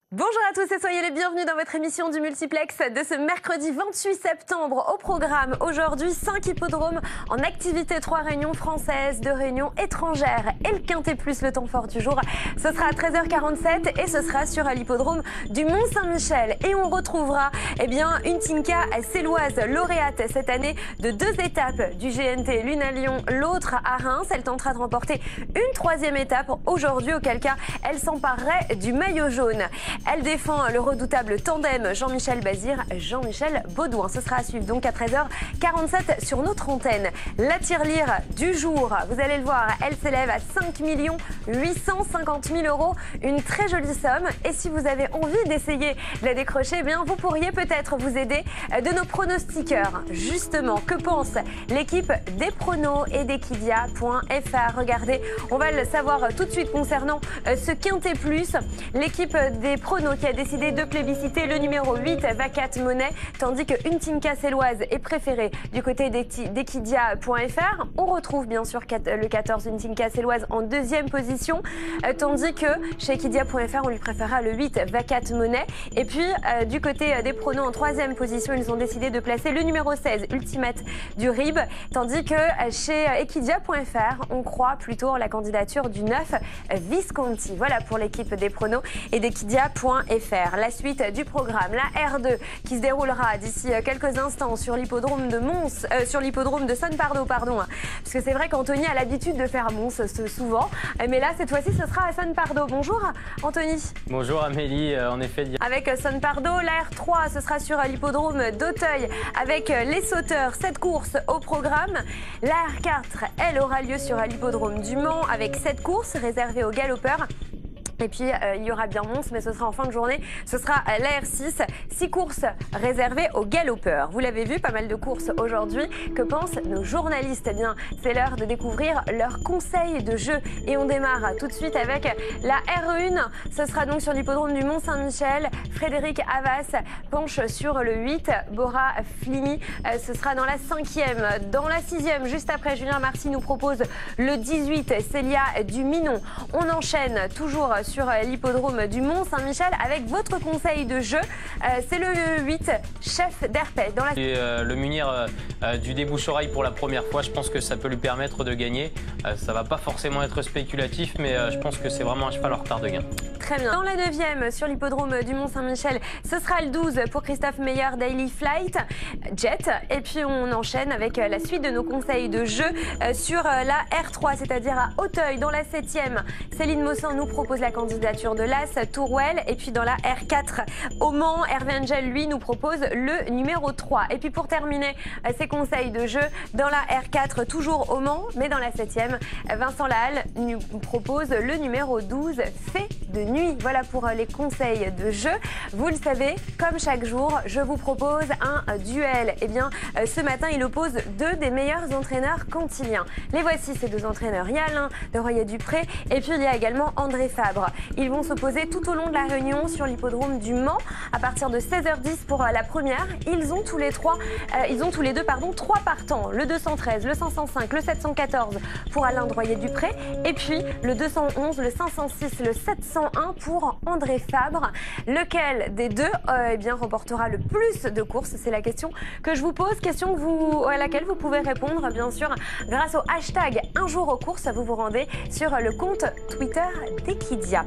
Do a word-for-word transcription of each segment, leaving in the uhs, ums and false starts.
Bonjour à tous et soyez les bienvenus dans votre émission du multiplex de ce mercredi vingt-huit septembre. Au programme aujourd'hui, cinq hippodromes en activité, trois réunions françaises, deux réunions étrangères et le Quintet Plus, le temps fort du jour. Ce sera à treize heures quarante-sept et ce sera sur l'hippodrome du Mont-Saint-Michel. Et on retrouvera eh bien, une Tinka Séloise, lauréate cette année de deux étapes du G N T, l'une à Lyon, l'autre à Reims. Elle tentera de remporter une troisième étape aujourd'hui, auquel cas elle s'emparerait du maillot jaune. Elle défend le redoutable tandem Jean-Michel Bazir, Jean-Michel Baudouin. Ce sera à suivre donc à treize heures quarante-sept sur notre antenne. La tirelire du jour, vous allez le voir, elle s'élève à cinq millions huit cent cinquante mille euros. Une très jolie somme. Et si vous avez envie d'essayer de la décrocher, eh bien vous pourriez peut-être vous aider de nos pronostiqueurs. Justement, que pense l'équipe des pronos et d'Equidia point F R? Regardez, on va le savoir tout de suite concernant ce Quintet Plus. L'équipe des pronos qui a décidé de plébisciter le numéro huit, Vacat Monnaie, tandis qu'une Tinka Séloise est préférée du côté d'Equidia point F R. On retrouve bien sûr le quatorze, une Tinka Séloise en deuxième position, tandis que chez Equidia point F R, on lui préférera le huit, Vacat Monnaie. Et puis, euh, du côté des pronos en troisième position, ils ont décidé de placer le numéro seize, Ultimate du Rib, tandis que chez Equidia point F R, on croit plutôt en la candidature du neuf, Visconti. Voilà pour l'équipe des pronos et d'Equidia point F R. La suite du programme, la R deux qui se déroulera d'ici quelques instants sur l'hippodrome de Mons, euh, sur l'hippodrome de Sonne-Pardo, pardon. Parce que c'est vrai qu'Anthony a l'habitude de faire Mons souvent, mais là cette fois-ci ce sera à Sonne-Pardo. Bonjour Anthony. Bonjour Amélie, euh, en effet. Avec Sonne-Pardo, la R trois ce sera sur l'hippodrome d'Auteuil avec les sauteurs, sept courses au programme. La R quatre, elle aura lieu sur l'hippodrome du Mans avec sept courses réservées aux galopeurs. Et puis, euh, il y aura bien Mons, mais ce sera en fin de journée. Ce sera la R six, six courses réservées aux galopeurs. Vous l'avez vu, pas mal de courses aujourd'hui. Que pensent nos journalistes? Eh bien, c'est l'heure de découvrir leurs conseils de jeu. Et on démarre tout de suite avec la R un. Ce sera donc sur l'hippodrome du Mont-Saint-Michel. Frédéric Havas penche sur le huit, Bora Flimi. Euh, ce sera dans la cinquième. Dans la sixième, juste après, Julien Marcy nous propose le dix-huit, Célia du Minon. On enchaîne toujours sur l'hippodrome du Mont-Saint-Michel avec votre conseil de jeu. Euh, c'est le huit, Chef d'Herpès. Dans la... Et, euh, le munir euh, du débouche-oreille pour la première fois, je pense que ça peut lui permettre de gagner. Euh, ça va pas forcément être spéculatif, mais euh, je pense que c'est vraiment un cheval en retard de gain. Très bien. Dans la neuvième, sur l'hippodrome du Mont-Saint-Michel, ce sera le douze pour Christophe Meyer, Daily Flight, Jet. Et puis on enchaîne avec la suite de nos conseils de jeu euh, sur la R trois, c'est-à-dire à Auteuil. Dans la septième, Céline Mossin nous propose la candidature de l'As, Tourwell. Et puis dans la R quatre, au Mans, Hervé Angel, lui, nous propose le numéro trois. Et puis pour terminer euh, ces conseils de jeu, dans la R quatre, toujours au Mans, mais dans la septième, Vincent Lahalle nous propose le numéro douze, Fait de nuit. Voilà pour les conseils de jeu. Vous le savez, comme chaque jour, je vous propose un duel. Eh bien, ce matin, il oppose deux des meilleurs entraîneurs cantiliens. Les voici, ces deux entraîneurs. Il y a Alain de Royer-Dupré et puis il y a également André Fabre. Ils vont s'opposer tout au long de la réunion sur l'hippodrome du Mans à partir de seize heures dix pour la première. Ils ont tous les trois, euh, ils ont tous les deux, pardon, trois partants. Le deux cent treize, le cinq cent cinq, le sept cent quatorze pour Alain de Royer-Dupré et puis le deux cent onze, le cinq cent six, le sept cent un pour André Fabre. Lequel des deux euh, eh bien, remportera le plus de courses? C'est la question que je vous pose, question que vous, à laquelle vous pouvez répondre bien sûr grâce au hashtag un jour aux courses. Vous vous rendez sur le compte Twitter d'Equidia.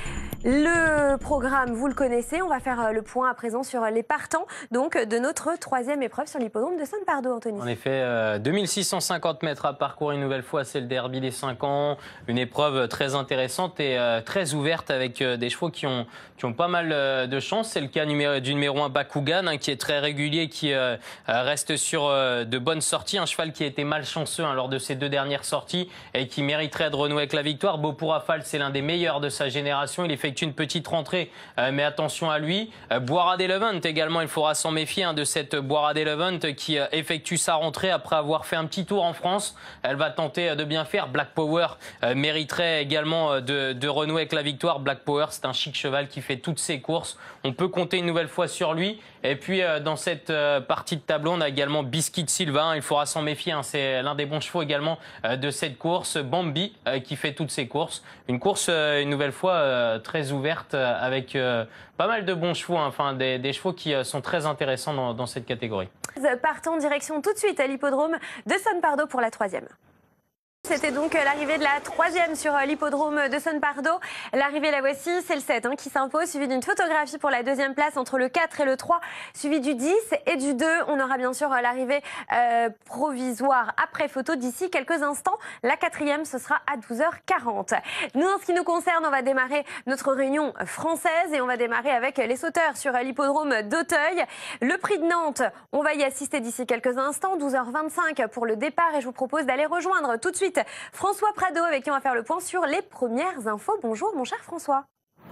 Le programme, vous le connaissez, on va faire le point à présent sur les partants donc de notre troisième épreuve sur l'hippodrome de Sonne-Pardo, Anthony. En effet, euh, deux mille six cent cinquante mètres à parcourir une nouvelle fois, c'est le derby des cinq ans, une épreuve très intéressante et euh, très ouverte avec euh, des chevaux qui ont, qui ont pas mal euh, de chance. C'est le cas numéro, du numéro un Bakugan hein, qui est très régulier, qui euh, reste sur euh, de bonnes sorties, un cheval qui a été malchanceux hein, lors de ses deux dernières sorties et qui mériterait de renouer avec la victoire. Beau pour Rafale, c'est l'un des meilleurs de sa génération, il effectue une petite rentrée, euh, mais attention à lui. Euh, Boira d'Elevant également, il faudra s'en méfier hein, de cette Boira d'Elevant qui euh, effectue sa rentrée après avoir fait un petit tour en France. Elle va tenter euh, de bien faire. Black Power euh, mériterait également euh, de, de renouer avec la victoire. Black Power, c'est un chic cheval qui fait toutes ses courses. On peut compter une nouvelle fois sur lui. Et puis euh, dans cette euh, partie de tableau, on a également Biscuit Silva. Hein, il faudra s'en méfier. Hein, c'est l'un des bons chevaux également euh, de cette course. Bambi euh, qui fait toutes ses courses. Une course euh, une nouvelle fois euh, très très ouverte avec euh, pas mal de bons chevaux, hein, enfin des, des chevaux qui euh, sont très intéressants dans, dans cette catégorie. Partons direction tout de suite à l'hippodrome de Son Pardo pour la troisième. C'était donc l'arrivée de la troisième sur l'hippodrome de Son Pardo. L'arrivée, la voici, c'est le sept hein, qui s'impose, suivi d'une photographie pour la deuxième place entre le quatre et le trois, suivi du dix et du deux. On aura bien sûr l'arrivée euh, provisoire après photo d'ici quelques instants. La quatrième, ce sera à douze heures quarante. Nous, en ce qui nous concerne, on va démarrer notre réunion française et on va démarrer avec les sauteurs sur l'hippodrome d'Auteuil. Le prix de Nantes, on va y assister d'ici quelques instants, douze heures vingt-cinq pour le départ et je vous propose d'aller rejoindre tout de suite François Prado avec qui on va faire le point sur les premières infos. Bonjour mon cher François.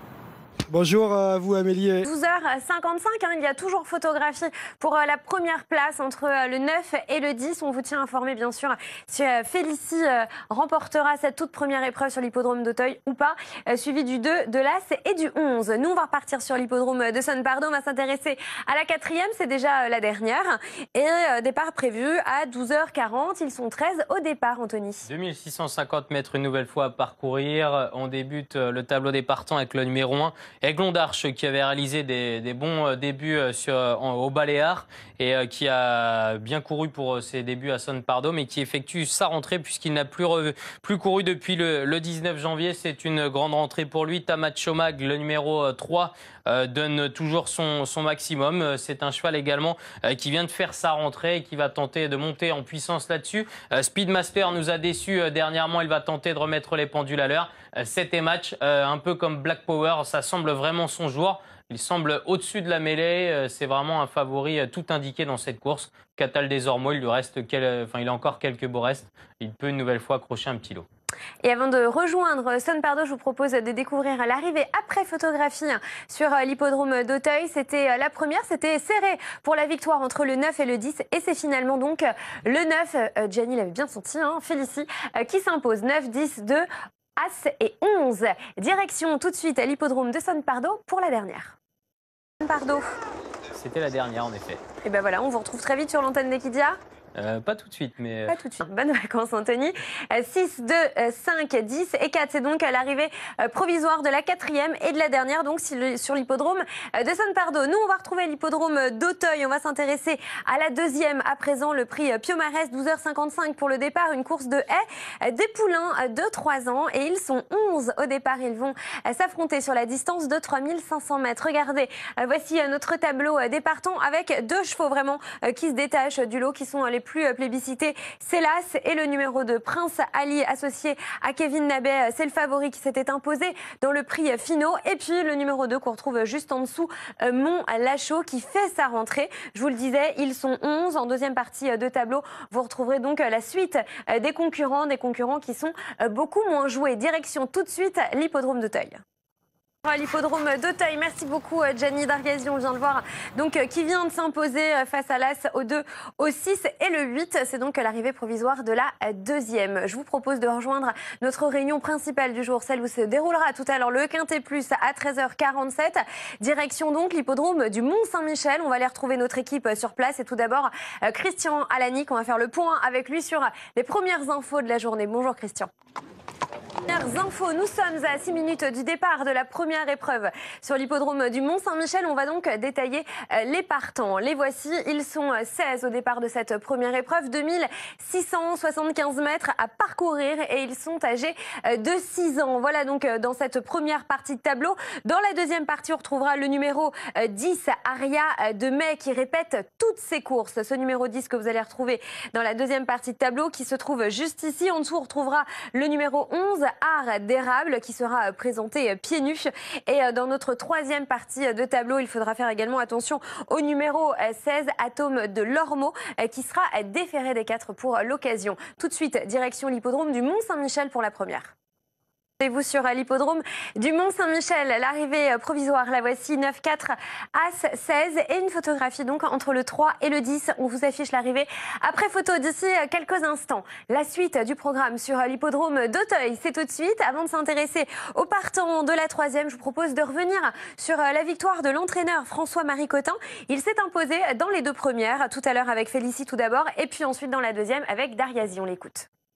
Bonjour à vous Amélie. douze heures cinquante-cinq, hein, il y a toujours photographie pour euh, la première place entre euh, le neuf et le dix. On vous tient informé bien sûr si euh, Félicie euh, remportera cette toute première épreuve sur l'hippodrome d'Auteuil ou pas, euh, suivi du deux, de l'As et du onze. Nous on va repartir sur l'hippodrome de Son Pardo, on va s'intéresser à la quatrième, c'est déjà euh, la dernière. Et euh, départ prévu à douze heures quarante, ils sont treize au départ Anthony. deux mille six cent cinquante mètres une nouvelle fois à parcourir. On débute euh, le tableau des partants avec le numéro un. Aiglon d'Arche qui avait réalisé des, des bons débuts sur, en, au Baléares et euh, qui a bien couru pour ses débuts à Son Pardo, mais qui effectue sa rentrée puisqu'il n'a plus, plus couru depuis le, le dix-neuf janvier. C'est une grande rentrée pour lui. Tamat Chomag, le numéro trois, euh, donne toujours son, son maximum. C'est un cheval également euh, qui vient de faire sa rentrée et qui va tenter de monter en puissance là-dessus. Euh, Speedmaster nous a déçus euh, dernièrement. Il va tenter de remettre les pendules à l'heure. Euh, C'était match, euh, un peu comme Black Power, ça semble vraiment son jour. Il semble au-dessus de la mêlée, c'est vraiment un favori tout indiqué dans cette course. Catal des Ormeaux, il lui reste, quel... enfin, il a encore quelques beaux restes. Il peut une nouvelle fois accrocher un petit lot. Et avant de rejoindre Son Pardo, je vous propose de découvrir l'arrivée après photographie sur l'hippodrome d'Auteuil. C'était la première, c'était serré pour la victoire entre le neuf et le dix. Et c'est finalement donc le neuf, Gianni l'avait bien senti, hein, Félicie, qui s'impose neuf, dix, deux, As et onze. Direction tout de suite à l'hippodrome de Son Pardo pour la dernière. Son Pardo. C'était la dernière en effet. Et ben voilà, on vous retrouve très vite sur l'antenne d'Equidia. Euh, pas tout de suite, mais... Pas tout de suite. Bonnes vacances, Anthony. six, deux, cinq, dix et quatre. C'est donc l'arrivée provisoire de la quatrième et de la dernière, donc sur l'hippodrome de Son Pardo. Nous, on va retrouver l'hippodrome d'Auteuil. On va s'intéresser à la deuxième. À présent, le prix Piomarès, douze heures cinquante-cinq pour le départ. Une course de haies. Des poulains de trois ans et ils sont onze au départ. Ils vont s'affronter sur la distance de trois mille cinq cents mètres. Regardez, voici notre tableau des partants avec deux chevaux vraiment qui se détachent du lot, qui sont les plus plébiscité, Célas et le numéro deux, Prince Ali, associé à Kevin Nabet. C'est le favori qui s'était imposé dans le prix Finaux. Et puis le numéro deux qu'on retrouve juste en dessous, Mont Lachaud, qui fait sa rentrée. Je vous le disais, ils sont onze en deuxième partie de tableau. Vous retrouverez donc la suite des concurrents, des concurrents qui sont beaucoup moins joués. Direction tout de suite l'hippodrome d'Auteuil. L'hippodrome d'Auteuil, merci beaucoup Gianni Dargazi, on vient de voir donc qui vient de s'imposer face à l'As au deux, au six et le huit. C'est donc l'arrivée provisoire de la deuxième. Je vous propose de rejoindre notre réunion principale du jour, celle où se déroulera tout à l'heure le Quintet Plus à treize heures quarante-sept. Direction donc l'hippodrome du Mont-Saint-Michel. On va aller retrouver notre équipe sur place et tout d'abord Christian Alanic. On va faire le point avec lui sur les premières infos de la journée. Bonjour Christian. Premières infos, nous sommes à six minutes du départ de la première épreuve sur l'hippodrome du Mont-Saint-Michel. On va donc détailler les partants. Les voici, ils sont seize au départ de cette première épreuve, deux mille six cent soixante-quinze mètres à parcourir et ils sont âgés de six ans. Voilà donc dans cette première partie de tableau. Dans la deuxième partie, on retrouvera le numéro dix, Aria de Mai, qui répète toutes ses courses. Ce numéro dix que vous allez retrouver dans la deuxième partie de tableau qui se trouve juste ici. En dessous, on retrouvera le numéro onze, Art d'érable, qui sera présenté pieds nus. Et dans notre troisième partie de tableau, il faudra faire également attention au numéro seize, Atome de l'Ormeau, qui sera déféré des quatre pour l'occasion. Tout de suite, direction l'hippodrome du Mont-Saint-Michel pour la première. Vous sur l'hippodrome du Mont-Saint-Michel, l'arrivée provisoire, la voici, neuf, quatre, As, seize et une photographie donc entre le trois et le dix. On vous affiche l'arrivée après photo d'ici quelques instants. La suite du programme sur l'hippodrome d'Auteuil, c'est tout de suite. Avant de s'intéresser aux partants de la troisième, je vous propose de revenir sur la victoire de l'entraîneur François-Marie Cotin. Il s'est imposé dans les deux premières, tout à l'heure avec Félicie tout d'abord et puis ensuite dans la deuxième avec Dargazi. On l'écoute.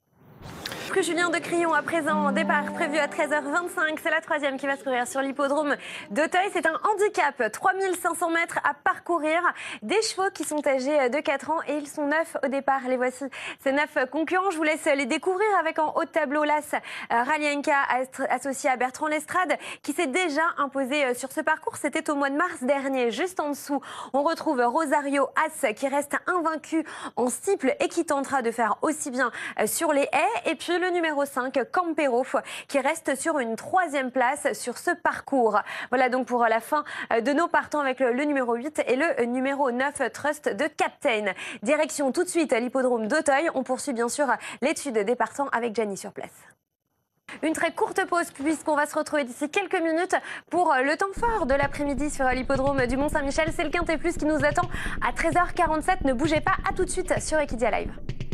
Julien de Crillon à présent, départ prévu à treize heures vingt-cinq, c'est la troisième qui va se courir sur l'hippodrome d'Auteuil. C'est un handicap, trois mille cinq cents mètres à parcourir, des chevaux qui sont âgés de quatre ans et ils sont neuf au départ. Les voici, ces neuf concurrents, je vous laisse les découvrir avec en haut de tableau l'As Ralienka associé à Bertrand Lestrade qui s'est déjà imposé sur ce parcours, c'était au mois de mars dernier. Juste en dessous, on retrouve Rosario As qui reste invaincu en steeple et qui tentera de faire aussi bien sur les haies. Et puis le numéro cinq, Campero, qui reste sur une troisième place sur ce parcours. Voilà donc pour la fin de nos partants avec le, le numéro huit et le numéro neuf, Trust de Captain. Direction tout de suite à l'hippodrome d'Auteuil. On poursuit bien sûr l'étude des partants avec Gianni sur place. Une très courte pause puisqu'on va se retrouver d'ici quelques minutes pour le temps fort de l'après-midi sur l'hippodrome du Mont-Saint-Michel. C'est le Quintet Plus qui nous attend à treize heures quarante-sept. Ne bougez pas, à tout de suite sur Equidia Live.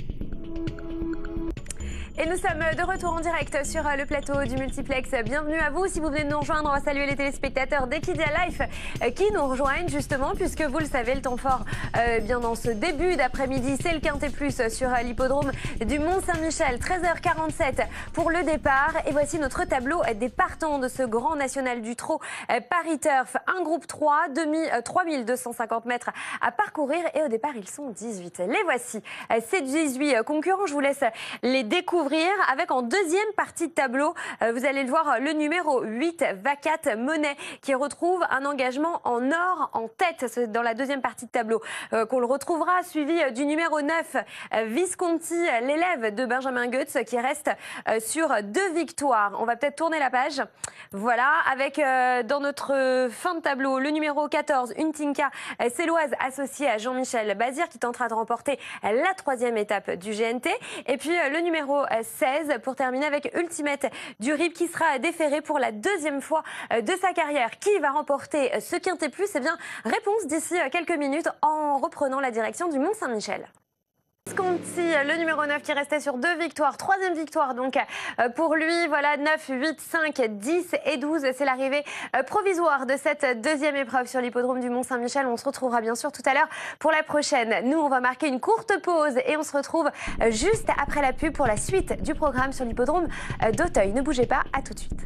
Et nous sommes de retour en direct sur le plateau du multiplex. Bienvenue à vous. Si vous venez de nous rejoindre, on va saluer les téléspectateurs d'Equidia Live qui nous rejoignent justement, puisque vous le savez, le temps fort euh, bien dans ce début d'après-midi, c'est le Quintet Plus sur l'hippodrome du Mont-Saint-Michel. treize heures quarante-sept pour le départ. Et voici notre tableau des partants de ce grand national du trot Paris Turf. Un groupe trois, trois mille deux cent cinquante mètres à parcourir. Et au départ, ils sont dix-huit. Les voici, ces dix-huit concurrents. Je vous laisse les découvrir. Avec en deuxième partie de tableau, euh, vous allez le voir, le numéro huit, Vacat Monet, qui retrouve un engagement en or en tête. C'est dans la deuxième partie de tableau euh, qu'on le retrouvera, suivi euh, du numéro neuf, euh, Visconti, l'élève de Benjamin Goetz, qui reste euh, sur deux victoires. On va peut-être tourner la page. Voilà, avec euh, dans notre fin de tableau, le numéro quatorze, Untinka euh, Céloise, associée à Jean-Michel Bazir, qui tentera de remporter euh, la troisième étape du G N T. Et puis euh, le numéro euh, seize pour terminer avec Ultimate du R I B qui sera déféré pour la deuxième fois de sa carrière. Qui va remporter ce Quintet Plus? Eh bien, réponse d'ici quelques minutes en reprenant la direction du Mont-Saint-Michel. Visconti, le numéro neuf qui restait sur deux victoires, troisième victoire donc pour lui. Voilà, neuf, huit, cinq, dix et douze, c'est l'arrivée provisoire de cette deuxième épreuve sur l'hippodrome du Mont-Saint-Michel. On se retrouvera bien sûr tout à l'heure pour la prochaine. Nous, on va marquer une courte pause et on se retrouve juste après la pub pour la suite du programme sur l'hippodrome d'Auteuil. Ne bougez pas, à tout de suite.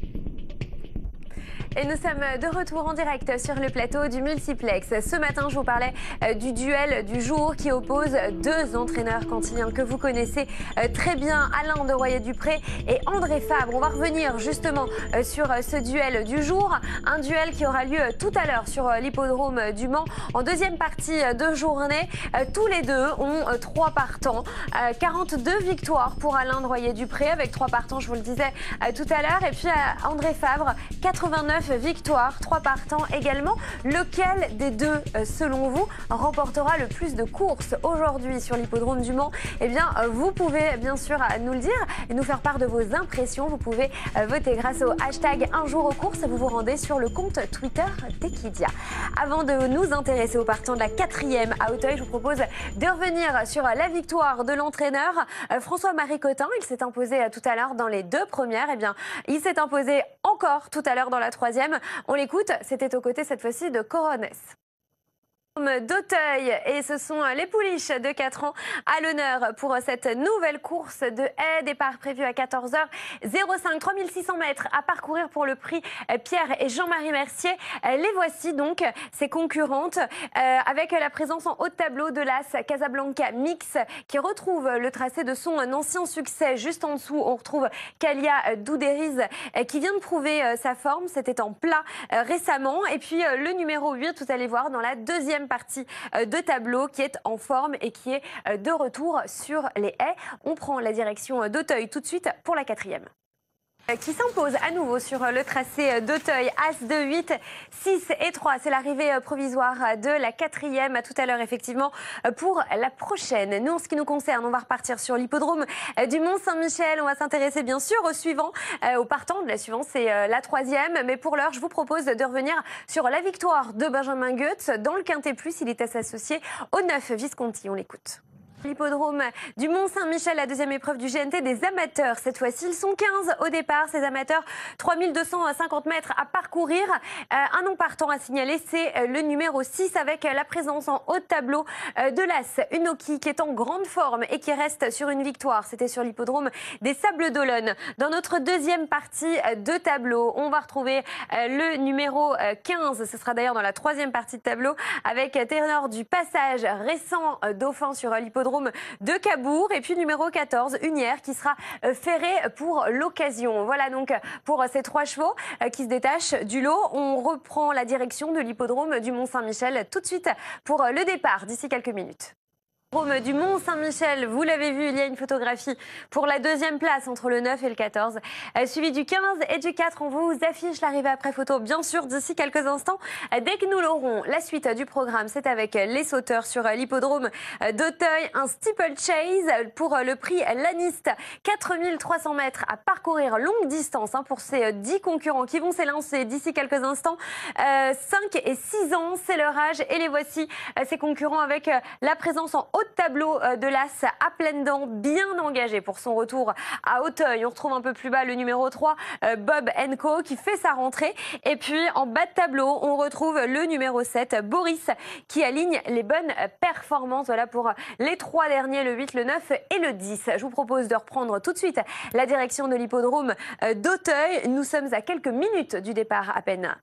Et nous sommes de retour en direct sur le plateau du multiplex. Ce matin, je vous parlais du duel du jour qui oppose deux entraîneurs cantiliens que vous connaissez très bien, Alain de Royer-Dupré et André Fabre. On va revenir justement sur ce duel du jour, un duel qui aura lieu tout à l'heure sur l'hippodrome du Mans en deuxième partie de journée. Tous les deux ont trois partants, quarante-deux victoires pour Alain de Royer-Dupré avec trois partants, je vous le disais tout à l'heure, et puis André Fabre, quatre-vingt-neuf victoires, trois partants également. Lequel des deux, selon vous, remportera le plus de courses aujourd'hui sur l'hippodrome du Mans? Eh bien, vous pouvez bien sûr nous le dire et nous faire part de vos impressions. Vous pouvez voter grâce au hashtag un jour aux courses. Vous vous rendez sur le compte Twitter d'Equidia. Avant de nous intéresser aux partants de la quatrième à Auteuil, je vous propose de revenir sur la victoire de l'entraîneur François-Marie Cotin. Il s'est imposé tout à l'heure dans les deux premières. Eh bien, il s'est imposé encore tout à l'heure dans la troisième. On l'écoute, c'était aux côtés cette fois-ci de Corones. D'Auteuil, et ce sont les pouliches de quatre ans à l'honneur pour cette nouvelle course de haie. Départ prévu à quatorze heures cinq, trois mille six cents mètres à parcourir pour le prix Pierre et Jean-Marie Mercier. Les voici donc, ces concurrentes, euh, avec la présence en haut de tableau de l'As Casablanca Mix qui retrouve le tracé de son ancien succès. Juste en dessous, on retrouve Kalia Douderiz qui vient de prouver sa forme. C'était en plat récemment. Et puis le numéro huit, vous allez voir dans la deuxième partie de tableau qui est en forme et qui est de retour sur les haies. On prend la direction d'Auteuil tout de suite pour la quatrième. Qui s'impose à nouveau sur le tracé d'Auteuil, As de huit, six et trois. C'est l'arrivée provisoire de la quatrième. À tout à l'heure, effectivement, pour la prochaine. Nous, en ce qui nous concerne, on va repartir sur l'hippodrome du Mont-Saint-Michel. On va s'intéresser, bien sûr, au suivant, au partant de la suivante, c'est la troisième. Mais pour l'heure, je vous propose de revenir sur la victoire de Benjamin Goetz dans le Quintet Plus. Il est associé au neuf Visconti. On l'écoute. L'hippodrome du Mont-Saint-Michel, la deuxième épreuve du G N T des amateurs. Cette fois-ci, ils sont quinze au départ. Ces amateurs, trois mille deux cent cinquante mètres à parcourir. Euh, un nom partant à signaler, c'est le numéro six avec la présence en haut de tableau de l'As Unoki qui est en grande forme et qui reste sur une victoire. C'était sur l'hippodrome des Sables d'Olonne. Dans notre deuxième partie de tableau, on va retrouver le numéro quinze. Ce sera d'ailleurs dans la troisième partie de tableau avec Ténor du Passage, récent dauphin sur l'hippodrome de Cabourg, et puis numéro quatorze, Unière, qui sera ferré pour l'occasion. Voilà donc pour ces trois chevaux qui se détachent du lot. On reprend la direction de l'hippodrome du Mont-Saint-Michel tout de suite pour le départ d'ici quelques minutes. Du Mont-Saint-Michel, vous l'avez vu, il y a une photographie pour la deuxième place entre le neuf et le quatorze, suivi du quinze et du quatre. On vous affiche l'arrivée après photo, bien sûr, d'ici quelques instants. Dès que nous l'aurons, la suite du programme, c'est avec les sauteurs sur l'hippodrome d'Auteuil. Un steeplechase pour le prix Laniste, quatre mille trois cents mètres à parcourir longue distance hein, pour ces dix concurrents qui vont s'élancer d'ici quelques instants. Euh, cinq et six ans, c'est leur âge, et les voici, ces concurrents avec la présence en haut tableau de l'As à pleines dents, bien engagé pour son retour à Auteuil. On retrouve un peu plus bas le numéro trois, Bob and Co, qui fait sa rentrée. Et puis en bas de tableau, on retrouve le numéro sept, Boris, qui aligne les bonnes performances. Voilà pour les trois derniers, le huit, le neuf et le dix. Je vous propose de reprendre tout de suite la direction de l'hippodrome d'Auteuil. Nous sommes à quelques minutes du départ à peine.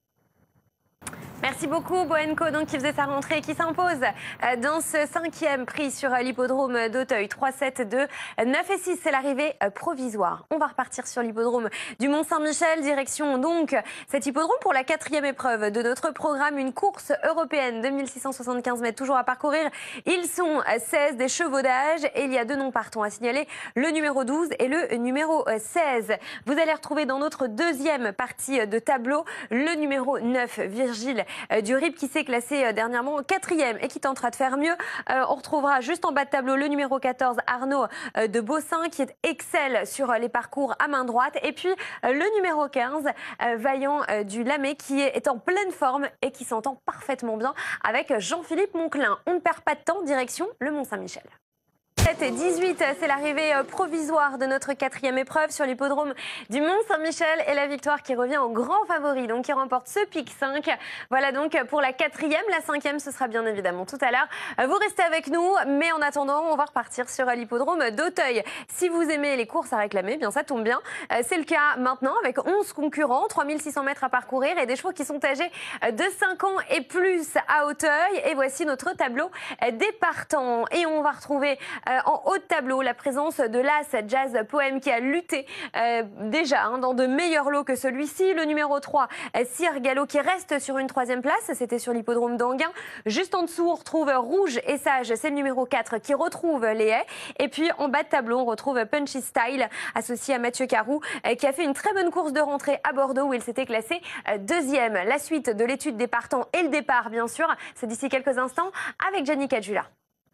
Merci beaucoup, Boenco, donc qui faisait sa rentrée et qui s'impose dans ce cinquième prix sur l'hippodrome d'Auteuil. trois, sept, deux, neuf et six, c'est l'arrivée provisoire. On va repartir sur l'hippodrome du Mont-Saint-Michel. Direction donc cet hippodrome pour la quatrième épreuve de notre programme. Une course européenne de mille six cent soixante-quinze mètres toujours à parcourir. Ils sont seize, des chevaux d'âge, et il y a deux noms partants à signaler, le numéro douze et le numéro seize. Vous allez retrouver dans notre deuxième partie de tableau le numéro neuf, Virgile du Rip, qui s'est classé dernièrement quatrième et qui tentera de faire mieux. Euh, on retrouvera juste en bas de tableau le numéro quatorze, Arnaud euh, de Bossin, qui est excelle sur les parcours à main droite. Et puis euh, le numéro quinze, euh, Vaillant euh, du Lamé, qui est, est en pleine forme et qui s'entend parfaitement bien avec Jean-Philippe Monclin. On ne perd pas de temps, direction le Mont-Saint-Michel. sept et dix-huit, c'est l'arrivée provisoire de notre quatrième épreuve sur l'hippodrome du Mont-Saint-Michel, et la victoire qui revient au grand favori, donc qui remporte ce pic cinq. Voilà donc pour la quatrième. La cinquième, ce sera bien évidemment tout à l'heure. Vous restez avec nous, mais en attendant, on va repartir sur l'hippodrome d'Auteuil. Si vous aimez les courses à réclamer, bien ça tombe bien. C'est le cas maintenant avec onze concurrents, trois mille six cents mètres à parcourir et des chevaux qui sont âgés de cinq ans et plus à Auteuil. Et voici notre tableau des partants. Et on va retrouver en haut de tableau la présence de l'As Jazz Poème, qui a lutté euh, déjà hein, dans de meilleurs lots que celui-ci. Le numéro trois, Sir Gallo, qui reste sur une troisième place. C'était sur l'hippodrome d'Anguin. Juste en dessous, on retrouve Rouge et Sage. C'est le numéro quatre qui retrouve les haies. Et puis en bas de tableau, on retrouve Punchy Style, associé à Mathieu Carou, euh, qui a fait une très bonne course de rentrée à Bordeaux, où il s'était classé euh, deuxième. La suite de l'étude des partants et le départ, bien sûr, c'est d'ici quelques instants avec Gianni Caggiula.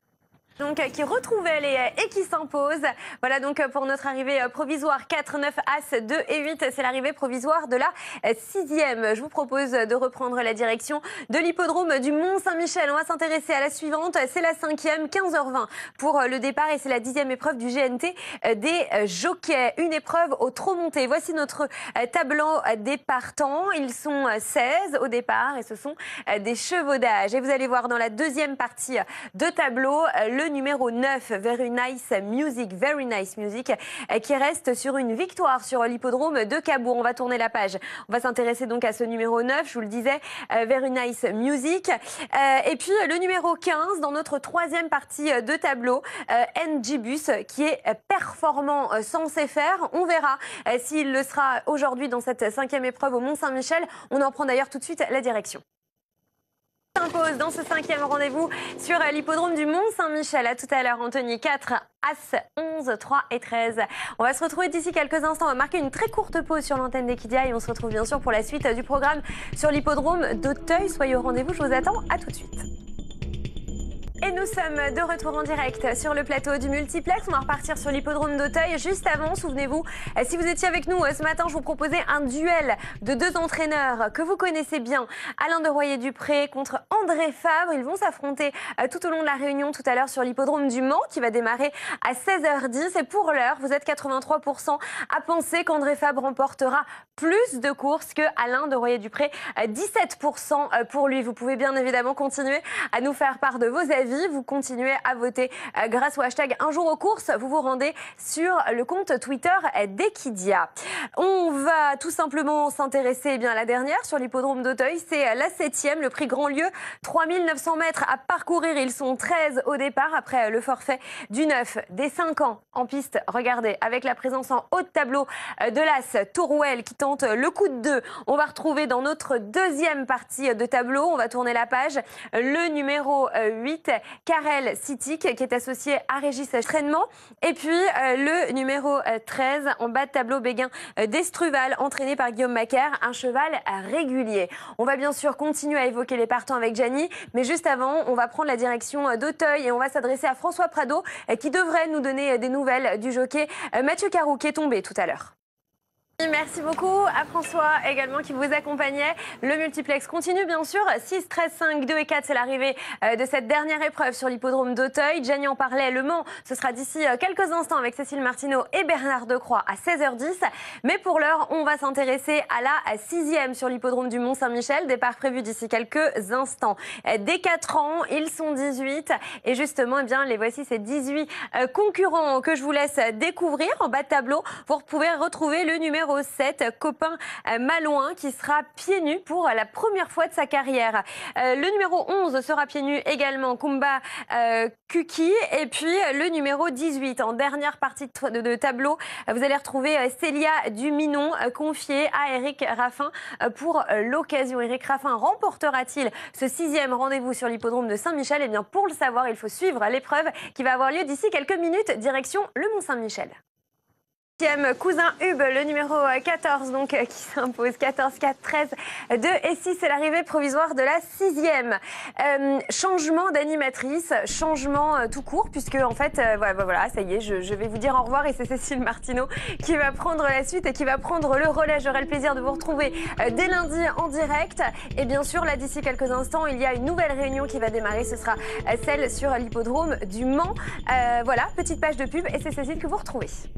Donc, qui retrouvait les haies et qui s'impose. Voilà donc pour notre arrivée provisoire. quatre, neuf, As, deux et huit. C'est l'arrivée provisoire de la sixième. Je vous propose de reprendre la direction de l'hippodrome du Mont-Saint-Michel. On va s'intéresser à la suivante. C'est la cinquième, quinze heures vingt pour le départ, et c'est la dixième épreuve du G N T des jockeys. Une épreuve au trot monté. Voici notre tableau des partants. Ils sont seize au départ et ce sont des chevaux d'âge. Et vous allez voir dans la deuxième partie de tableau le numéro neuf, Very Nice Music, Very Nice Music, qui reste sur une victoire sur l'hippodrome de Cabourg. On va tourner la page. On va s'intéresser donc à ce numéro neuf, je vous le disais, Very Nice Music. Et puis le numéro quinze dans notre troisième partie de tableau, N G Bus, qui est performant censé faire. On verra s'il le sera aujourd'hui dans cette cinquième épreuve au Mont-Saint-Michel. On en prend d'ailleurs tout de suite la direction. S'impose dans ce cinquième rendez-vous sur l'hippodrome du Mont-Saint-Michel. À tout à l'heure, Anthony. quatre, As, onze, trois et treize. On va se retrouver d'ici quelques instants. On va marquer une très courte pause sur l'antenne d'Equidia et on se retrouve bien sûr pour la suite du programme sur l'hippodrome d'Auteuil. Soyez au rendez-vous, je vous attends. À tout de suite. Et nous sommes de retour en direct sur le plateau du multiplex. On va repartir sur l'hippodrome d'Auteuil. Juste avant, souvenez-vous, si vous étiez avec nous ce matin, je vous proposais un duel de deux entraîneurs que vous connaissez bien. Alain de Royer-Dupré contre André Fabre. Ils vont s'affronter tout au long de la réunion tout à l'heure sur l'hippodrome du Mans qui va démarrer à seize heures dix. Et pour l'heure, vous êtes quatre-vingt-trois pour cent à penser qu'André Fabre remportera plus de courses que Alain de Royer-Dupré. dix-sept pour cent pour lui. Vous pouvez bien évidemment continuer à nous faire part de vos avis. Vous continuez à voter grâce au hashtag un jour aux courses. Vous vous rendez sur le compte Twitter d'Equidia. On va tout simplement s'intéresser eh bien, à la dernière sur l'hippodrome d'Auteuil. C'est la septième, le prix Grandlieu. trois mille neuf cents mètres à parcourir. Ils sont treize au départ après le forfait du neuf des cinq ans en piste. Regardez, avec la présence en haut de tableau de l'As Tourwell qui tente le coup de deux. On va retrouver dans notre deuxième partie de tableau, on va tourner la page, le numéro huit, Karel Sitik, qui est associé à Régis Trainement. Et puis euh, le numéro treize, en bas de tableau, Béguin d'Estruval, entraîné par Guillaume Macaire, un cheval régulier. On va bien sûr continuer à évoquer les partants avec Gianni, mais juste avant, on va prendre la direction d'Auteuil et on va s'adresser à François Prado, qui devrait nous donner des nouvelles du jockey Mathieu Carou, qui est tombé tout à l'heure. Merci beaucoup à François également qui vous accompagnait. Le multiplex continue bien sûr. six, treize, cinq, deux et quatre, c'est l'arrivée de cette dernière épreuve sur l'hippodrome d'Auteuil. Gianni en parlait, Le Mans, ce sera d'ici quelques instants avec Cécile Martineau et Bernard Decroix à seize heures dix. Mais pour l'heure, on va s'intéresser à la sixième sur l'hippodrome du Mont-Saint-Michel. Départ prévu d'ici quelques instants. Dès quatre ans, ils sont dix-huit. Et justement, eh bien, les voici ces dix-huit concurrents que je vous laisse découvrir. En bas de tableau, vous pouvez retrouver le numéro sept, Copain Malouin, qui sera pieds nus pour la première fois de sa carrière. Euh, le numéro onze sera pieds nus également, Kumba euh, Kuki. Et puis le numéro dix-huit, en dernière partie de, de, de tableau, vous allez retrouver euh, Célia Duminon, euh, confiée à Eric Raffin euh, pour euh, l'occasion. Eric Raffin remportera-t-il ce sixième rendez-vous sur l'hippodrome de Saint-Michel? Eh bien, pour le savoir, il faut suivre l'épreuve qui va avoir lieu d'ici quelques minutes, direction le Mont-Saint-Michel. Cousin Hub, le numéro quatorze, donc qui s'impose quatorze, quatre, treize, deux et six, c'est l'arrivée provisoire de la sixième. Euh, changement d'animatrice, changement euh, tout court, puisque en fait, euh, voilà, voilà, ça y est, je, je vais vous dire au revoir et c'est Cécile Martineau qui va prendre la suite et qui va prendre le relais. J'aurai le plaisir de vous retrouver euh, dès lundi en direct. Et bien sûr, là, d'ici quelques instants, il y a une nouvelle réunion qui va démarrer. Ce sera euh, celle sur l'hippodrome du Mans. Euh, voilà, petite page de pub et c'est Cécile que vous retrouvez.